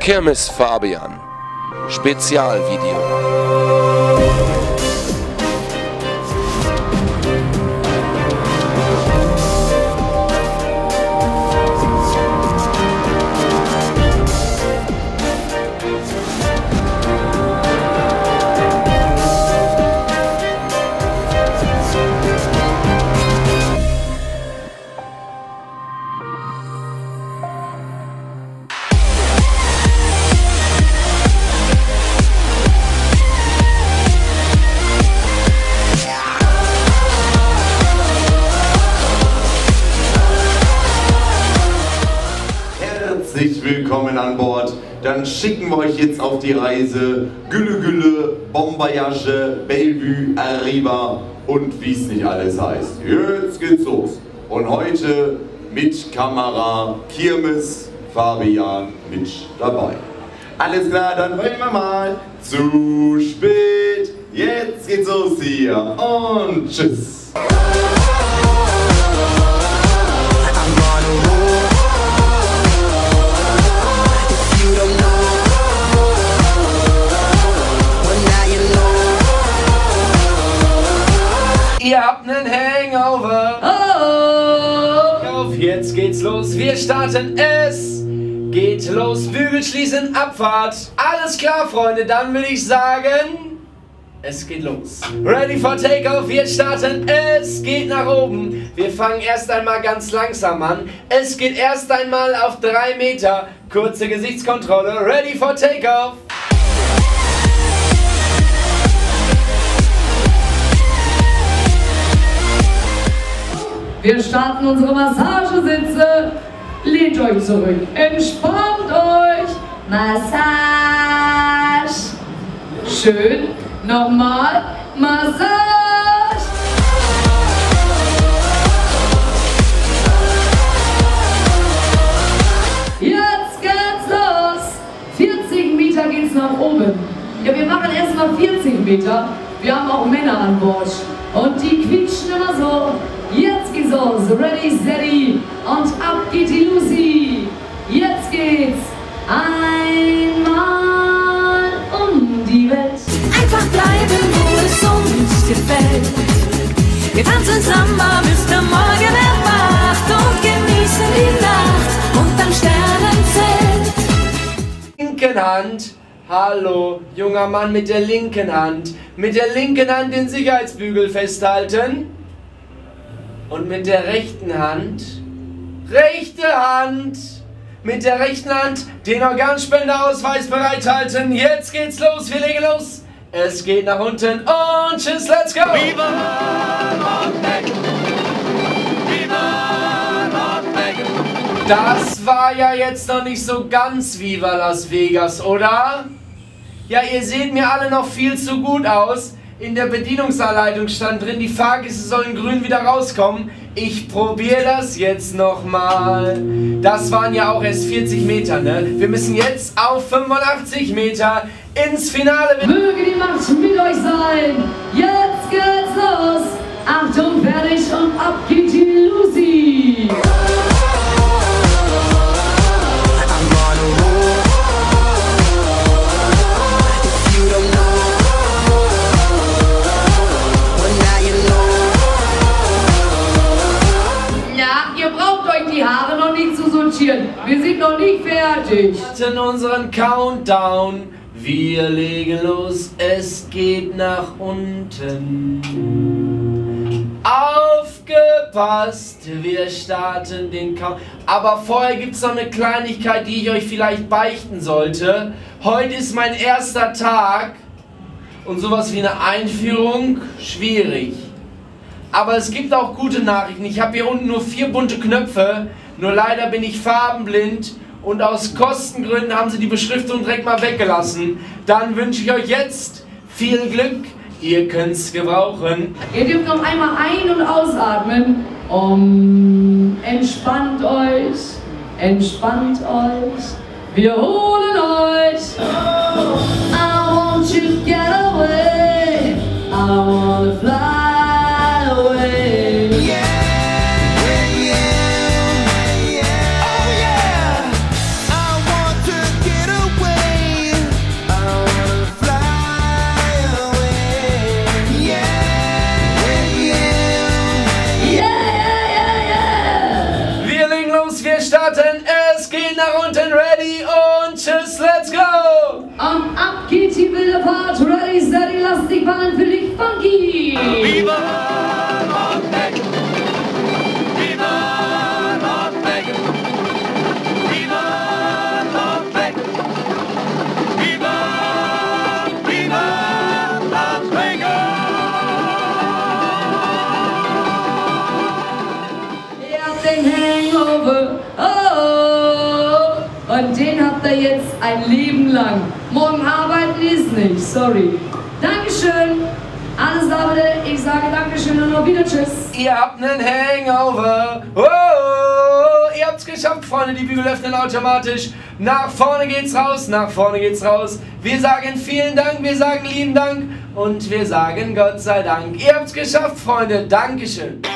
Kirmes Fabian Spezialvideo. Herzlich willkommen an Bord. Dann schicken wir euch jetzt auf die Reise Gülle Gülle, Bombayage, Bellevue, Arriva und wie es nicht alles heißt. Jetzt geht's los. Und heute mit Kamera Kirmes Fabian mit dabei. Alles klar, dann wollen wir mal. Zu spät. Jetzt geht's los hier. Und tschüss. Ihr habt nen Hangover. Auf, jetzt geht's los. Wir starten es. Geht los. Bügel schließen. Abfahrt. Alles klar, Freunde. Dann will ich sagen, es geht los. Ready for Takeoff. Wir starten. Es geht nach oben. Wir fangen erst einmal ganz langsam an. Es geht erst einmal auf 3 Meter. Kurze Gesichtskontrolle. Ready for Takeoff. Wir starten unsere Massagesitze. Lehnt euch zurück. Entspannt euch. Massage. Schön. Nochmal. Massage. Jetzt geht's los. 40 Meter geht's nach oben. Ja, wir machen erstmal 40 Meter. Wir haben auch Männer an Bord. Und die quietschen immer so. Jetzt geht's los. Ready, steady. Und ab geht die Lucy. Jetzt geht's einmal um die Welt. Einfach bleiben, wo es uns gefällt. Wir tanzen Samba, bis der Morgen erwacht und genießen die Nacht unterm Sternenzelt. Linken Hand. Hallo, junger Mann mit der linken Hand. Mit der linken Hand den Sicherheitsbügel festhalten. Und mit der rechten Hand, rechte Hand, mit der rechten Hand den Organspenderausweis bereithalten. Jetzt geht's los, wir legen los. Es geht nach unten und tschüss, let's go. Viva Nordbeck! Viva Nordbeck! Das war ja jetzt noch nicht so ganz Viva Las Vegas, oder? Ja, ihr seht mir alle noch viel zu gut aus. In der Bedienungsanleitung stand drin, die Fahrgäste sollen grün wieder rauskommen. Ich probiere das jetzt nochmal. Das waren ja auch erst 40 Meter, ne? Wir müssen jetzt auf 85 Meter ins Finale. Möge die Macht mit euch sein. Jetzt geht's los. Achtung, fertig und ab geht die Lucy. Die Haare noch nicht zu sortieren. Wir sind noch nicht fertig. Wir hatten unseren Countdown. Wir legen los. Es geht nach unten. Aufgepasst. Wir starten den Countdown. Aber vorher gibt es noch eine Kleinigkeit, die ich euch vielleicht beichten sollte. Heute ist mein erster Tag. Und sowas wie eine Einführung, schwierig. Aber es gibt auch gute Nachrichten. Ich habe hier unten nur 4 bunte Knöpfe. Nur leider bin ich farbenblind. Und aus Kostengründen haben sie die Beschriftung direkt mal weggelassen. Dann wünsche ich euch jetzt viel Glück. Ihr könnt es gebrauchen. Ihr dürft noch einmal ein- und ausatmen. Entspannt euch. Entspannt euch. Wir holen euch. I want you to get away. I wanna fly. I want to get away. ready und tschüss, let's go! Und ab geht die wilde Fahrt. Ready, steady, lass dich fallen für dich funky. Viva Nordbeck! Viva Nordbeck! Viva Nordbeck! Viva, viva Las Vegas! Ihr habt den Hangover, oh, und den habt ihr jetzt ein Leben lang. Morgen arbeiten ist nicht, sorry. Dankeschön, alles Liebe, ich sage Dankeschön und noch wieder Tschüss. Ihr habt einen Hangover. Oh, ihr habt's geschafft, Freunde. Die Bügel öffnen automatisch. Nach vorne geht's raus, nach vorne geht's raus. Wir sagen vielen Dank, wir sagen lieben Dank und wir sagen Gott sei Dank. Ihr habt's geschafft, Freunde. Dankeschön.